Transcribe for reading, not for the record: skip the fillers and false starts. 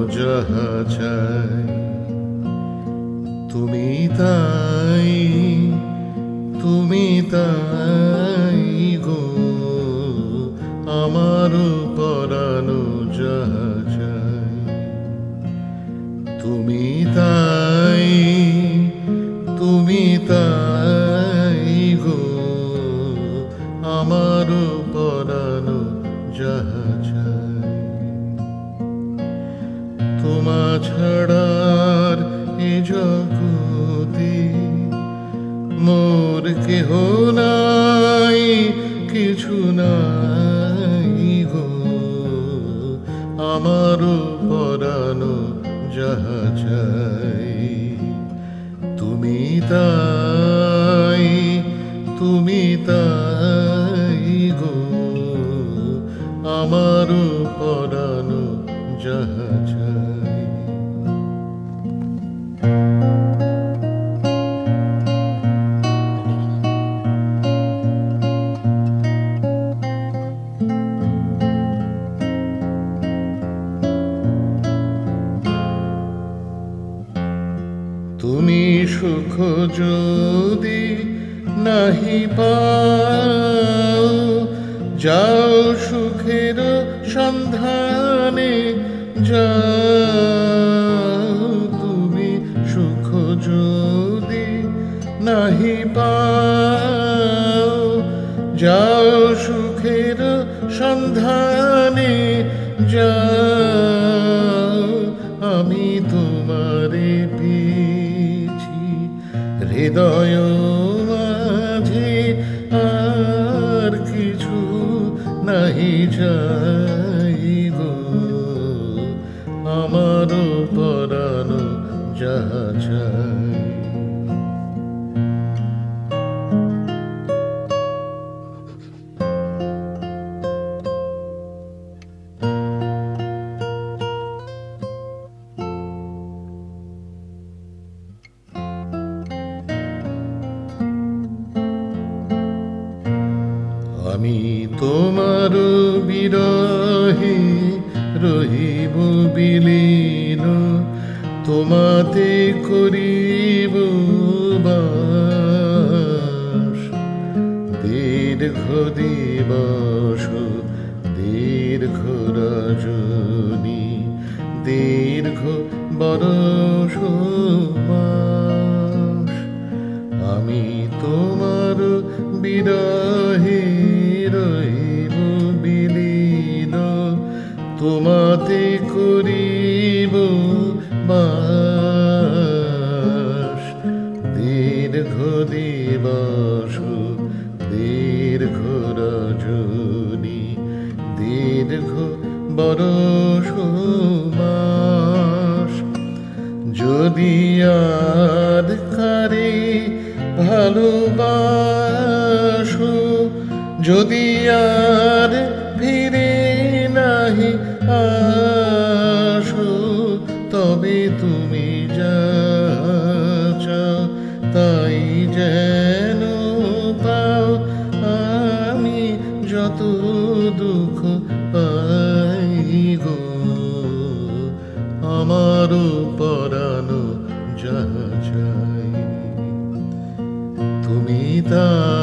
যাহা চাই তুমি তাই, তুমি তাই গো আমার পরানো যাহা চাই তুমি তাই, তুমি তাই গো আমার পরানো যাহা চাই তোমা ছাড়ার এ জগতে মোর কেহ নাই, কিছু নাই গো আমার পরানো যাহা চাই তুমি তাই, তুমি তাই গো আমার পরানো যাহা চাই তুমি সুখ যদি নাহি পাও, যাও সুখের সন্ধানে যাও তুমি সুখ যদি নাহি পাও, যাও সুখের সন্ধানে যাও আমি তোমারে পেয়েছি হৃদয় মাঝে আর কিছু নাহি চাই গো আমার পরানো যাহা চাই আমি তোমার বিরহে রহিব বিলীন, তোমাতে করিব বাস দীর্ঘ দিবস, দীর্ঘ রজনী, দীর্ঘ বরষ মাস আমি তোমার বিরহে রহিব বিলীন, তোমাতে করিব বাস দীর্ঘ দিবস, দীর্ঘ রজনী, দীর্ঘ বরষ মাস যদি আর কারে ভালোবাসো, যদি আর ফিরে নাহি আসো, তবে তুমি যা চাও তাই যেন পাও, আমি যত দুঃখ পাই গো আমার পরানো যাহা চাই তুমি তা